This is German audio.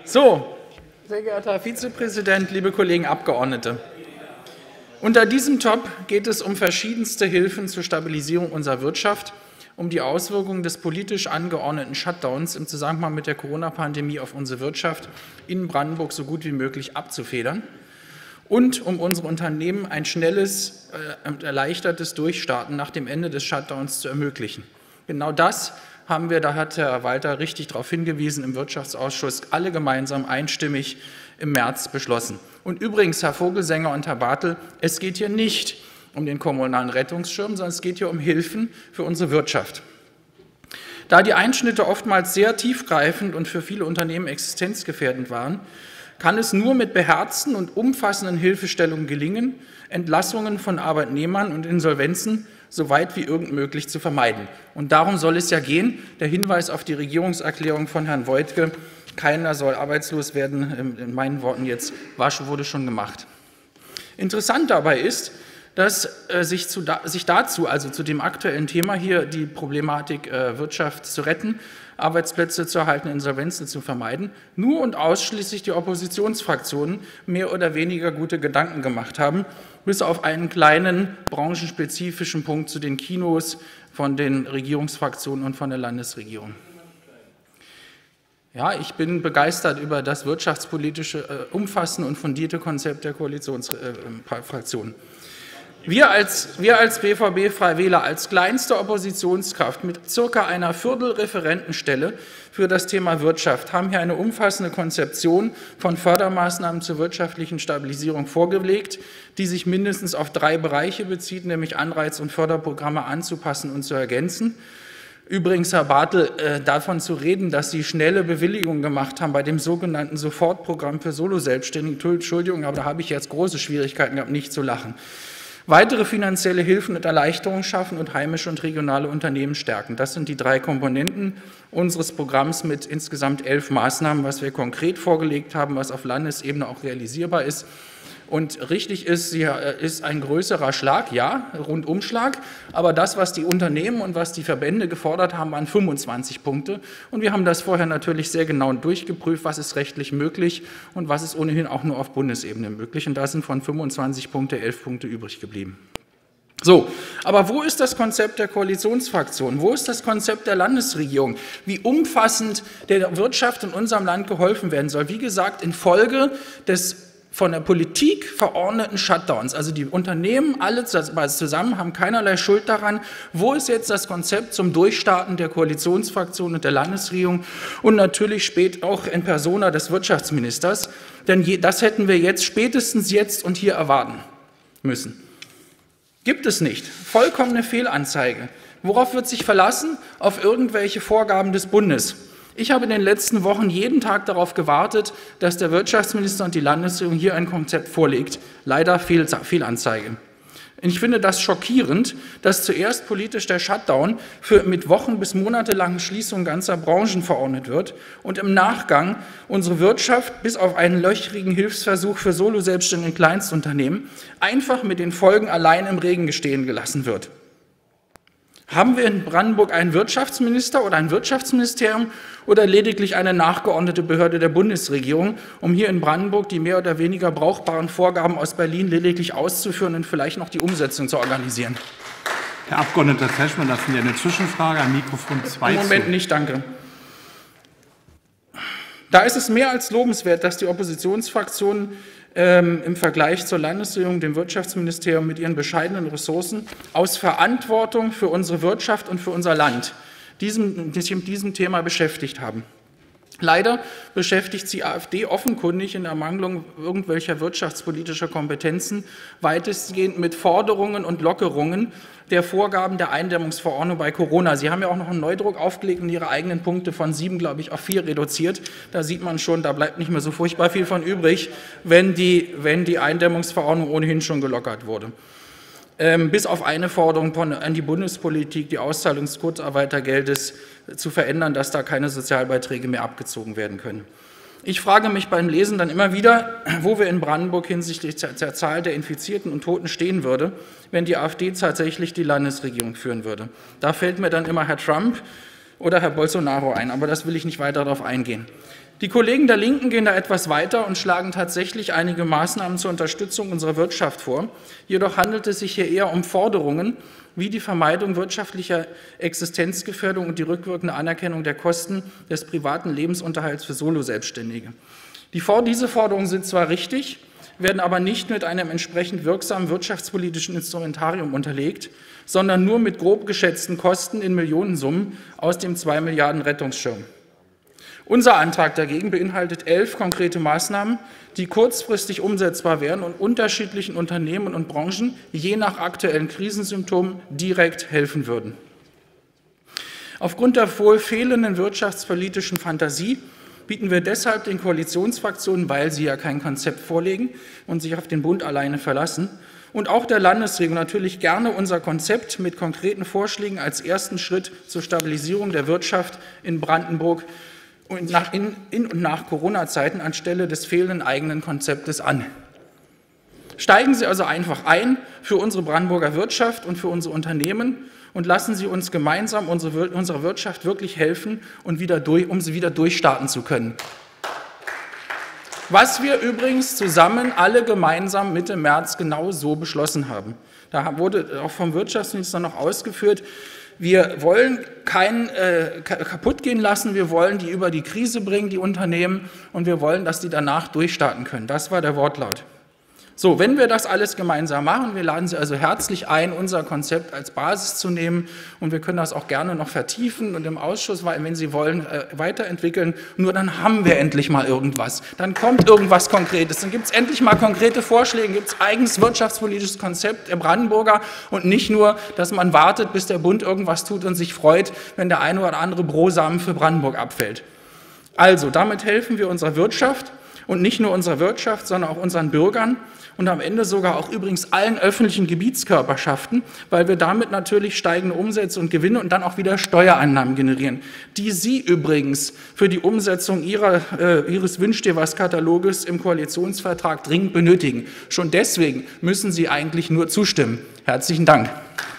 So, sehr geehrter Herr Vizepräsident, liebe Kollegen Abgeordnete. Unter diesem Top geht es um verschiedenste Hilfen zur Stabilisierung unserer Wirtschaft, um die Auswirkungen des politisch angeordneten Shutdowns im Zusammenhang mit der Corona-Pandemie auf unsere Wirtschaft in Brandenburg so gut wie möglich abzufedern und um unsere Unternehmen ein schnelles und erleichtertes Durchstarten nach dem Ende des Shutdowns zu ermöglichen. Genau das haben wir, da hat Herr Walter richtig darauf hingewiesen, im Wirtschaftsausschuss alle gemeinsam einstimmig im März beschlossen. Und übrigens, Herr Vogelsänger und Herr Bartel, es geht hier nicht um den kommunalen Rettungsschirm, sondern es geht hier um Hilfen für unsere Wirtschaft. Da die Einschnitte oftmals sehr tiefgreifend und für viele Unternehmen existenzgefährdend waren, kann es nur mit beherzten und umfassenden Hilfestellungen gelingen, Entlassungen von Arbeitnehmern und Insolvenzen so weit wie irgend möglich zu vermeiden. Und darum soll es ja gehen. Der Hinweis auf die Regierungserklärung von Herrn Woidke, keiner soll arbeitslos werden, in meinen Worten jetzt, wurde schon gemacht. Interessant dabei ist, dass sich dazu, also zu dem aktuellen Thema hier, die Problematik Wirtschaft zu retten, Arbeitsplätze zu erhalten, Insolvenzen zu vermeiden, nur und ausschließlich die Oppositionsfraktionen mehr oder weniger gute Gedanken gemacht haben, bis auf einen kleinen branchenspezifischen Punkt zu den Kinos von den Regierungsfraktionen und von der Landesregierung. Ja, ich bin begeistert über das wirtschaftspolitische, umfassende und fundierte Konzept der Koalitionsfraktionen. Wir als BVB-Freiwähler, als kleinste Oppositionskraft mit ca. einer Viertel-Referentenstelle für das Thema Wirtschaft, haben hier eine umfassende Konzeption von Fördermaßnahmen zur wirtschaftlichen Stabilisierung vorgelegt, die sich mindestens auf 3 Bereiche bezieht, nämlich Anreiz- und Förderprogramme anzupassen und zu ergänzen. Übrigens, Herr Bartel, davon zu reden, dass Sie schnelle Bewilligungen gemacht haben bei dem sogenannten Sofortprogramm für Soloselbstständige, Entschuldigung, aber da habe ich jetzt große Schwierigkeiten gehabt, nicht zu lachen. Weitere finanzielle Hilfen und Erleichterungen schaffen und heimische und regionale Unternehmen stärken. Das sind die 3 Komponenten unseres Programms mit insgesamt 11 Maßnahmen, was wir konkret vorgelegt haben, was auf Landesebene auch realisierbar ist. Und richtig ist, ist ein größerer Schlag, ja, Rundumschlag, aber das, was die Unternehmen und was die Verbände gefordert haben, waren 25 Punkte. Und wir haben das vorher natürlich sehr genau durchgeprüft, was ist rechtlich möglich und was ist ohnehin auch nur auf Bundesebene möglich. Und da sind von 25 Punkte 11 Punkte übrig geblieben. So, aber wo ist das Konzept der Koalitionsfraktion? Wo ist das Konzept der Landesregierung? Wie umfassend der Wirtschaft in unserem Land geholfen werden soll? Wie gesagt, infolge des von der Politik verordneten Shutdowns, also die Unternehmen alle zusammen haben keinerlei Schuld daran. Wo ist jetzt das Konzept zum Durchstarten der Koalitionsfraktion und der Landesregierung und natürlich spät auch in Persona des Wirtschaftsministers? Denn das hätten wir jetzt spätestens jetzt und hier erwarten müssen. Gibt es nicht. Vollkommene Fehlanzeige. Worauf wird sich verlassen? Auf irgendwelche Vorgaben des Bundes. Ich habe in den letzten Wochen jeden Tag darauf gewartet, dass der Wirtschaftsminister und die Landesregierung hier ein Konzept vorlegt. Leider Fehlanzeige. Ich finde das schockierend, dass zuerst politisch der Shutdown mit Wochen- bis monatelangen Schließungen ganzer Branchen verordnet wird und im Nachgang unsere Wirtschaft bis auf einen löchrigen Hilfsversuch für Soloselbstständige und Kleinstunternehmen einfach mit den Folgen allein im Regen stehen gelassen wird. Haben wir in Brandenburg einen Wirtschaftsminister oder ein Wirtschaftsministerium oder lediglich eine nachgeordnete Behörde der Bundesregierung, um hier in Brandenburg die mehr oder weniger brauchbaren Vorgaben aus Berlin lediglich auszuführen und vielleicht noch die Umsetzung zu organisieren? Herr Abgeordneter Teschmann, das ist eine Zwischenfrage am Mikrofon 2. Im Moment nicht, danke. Da ist es mehr als lobenswert, dass die Oppositionsfraktionen im Vergleich zur Landesregierung, dem Wirtschaftsministerium mit ihren bescheidenen Ressourcen aus Verantwortung für unsere Wirtschaft und für unser Land sich mit diesem Thema beschäftigt haben. Leider beschäftigt die AfD offenkundig in Ermangelung irgendwelcher wirtschaftspolitischer Kompetenzen weitestgehend mit Forderungen und Lockerungen der Vorgaben der Eindämmungsverordnung bei Corona. Sie haben ja auch noch einen Neudruck aufgelegt und Ihre eigenen Punkte von 7, glaube ich, auf 4 reduziert. Da sieht man schon, da bleibt nicht mehr so furchtbar viel von übrig, wenn die Eindämmungsverordnung ohnehin schon gelockert wurde. Bis auf eine Forderung an die Bundespolitik, die Auszahlung des Kurzarbeitergeldes zu verändern, dass da keine Sozialbeiträge mehr abgezogen werden können. Ich frage mich beim Lesen dann immer wieder, wo wir in Brandenburg hinsichtlich der Zahl der Infizierten und Toten stehen würde, wenn die AfD tatsächlich die Landesregierung führen würde. Da fällt mir dann immer Herr Trump oder Herr Bolsonaro ein, aber das will ich nicht weiter darauf eingehen. Die Kollegen der Linken gehen da etwas weiter und schlagen tatsächlich einige Maßnahmen zur Unterstützung unserer Wirtschaft vor. Jedoch handelt es sich hier eher um Forderungen wie die Vermeidung wirtschaftlicher Existenzgefährdung und die rückwirkende Anerkennung der Kosten des privaten Lebensunterhalts für Solo-Selbstständige. Diese Forderungen sind zwar richtig, werden aber nicht mit einem entsprechend wirksamen wirtschaftspolitischen Instrumentarium unterlegt, sondern nur mit grob geschätzten Kosten in Millionensummen aus dem 2 Milliarden Rettungsschirm. Unser Antrag dagegen beinhaltet 11 konkrete Maßnahmen, die kurzfristig umsetzbar wären und unterschiedlichen Unternehmen und Branchen je nach aktuellen Krisensymptomen direkt helfen würden. Aufgrund der wohl fehlenden wirtschaftspolitischen Fantasie bieten wir deshalb den Koalitionsfraktionen, weil sie ja kein Konzept vorlegen und sich auf den Bund alleine verlassen, und auch der Landesregierung natürlich gerne unser Konzept mit konkreten Vorschlägen als ersten Schritt zur Stabilisierung der Wirtschaft in Brandenburg in und nach Corona-Zeiten anstelle des fehlenden eigenen Konzeptes an. Steigen Sie also einfach ein für unsere Brandenburger Wirtschaft und für unsere Unternehmen und lassen Sie uns gemeinsam unserer Wirtschaft wirklich helfen, um sie wieder durchstarten zu können. Was wir übrigens zusammen alle gemeinsam Mitte März genau so beschlossen haben. Da wurde auch vom Wirtschaftsminister noch ausgeführt, wir wollen keinen kaputt gehen lassen, wir wollen die über die Krise bringen, die Unternehmen, und wir wollen, dass die danach durchstarten können. Das war der Wortlaut. So, wenn wir das alles gemeinsam machen, wir laden Sie also herzlich ein, unser Konzept als Basis zu nehmen, und wir können das auch gerne noch vertiefen und im Ausschuss, wenn Sie wollen, weiterentwickeln. Nur dann haben wir endlich mal irgendwas. Dann kommt irgendwas Konkretes. Dann gibt es endlich mal konkrete Vorschläge, gibt es eigenes wirtschaftspolitisches Konzept der Brandenburger und nicht nur, dass man wartet, bis der Bund irgendwas tut und sich freut, wenn der eine oder andere Brosamen für Brandenburg abfällt. Also, damit helfen wir unserer Wirtschaft und nicht nur unserer Wirtschaft, sondern auch unseren Bürgern und am Ende sogar auch übrigens allen öffentlichen Gebietskörperschaften, weil wir damit natürlich steigende Umsätze und Gewinne und dann auch wieder Steuereinnahmen generieren, die Sie übrigens für die Umsetzung Ihres Wünsch-dir-was-Kataloges im Koalitionsvertrag dringend benötigen. Schon deswegen müssen Sie eigentlich nur zustimmen. Herzlichen Dank.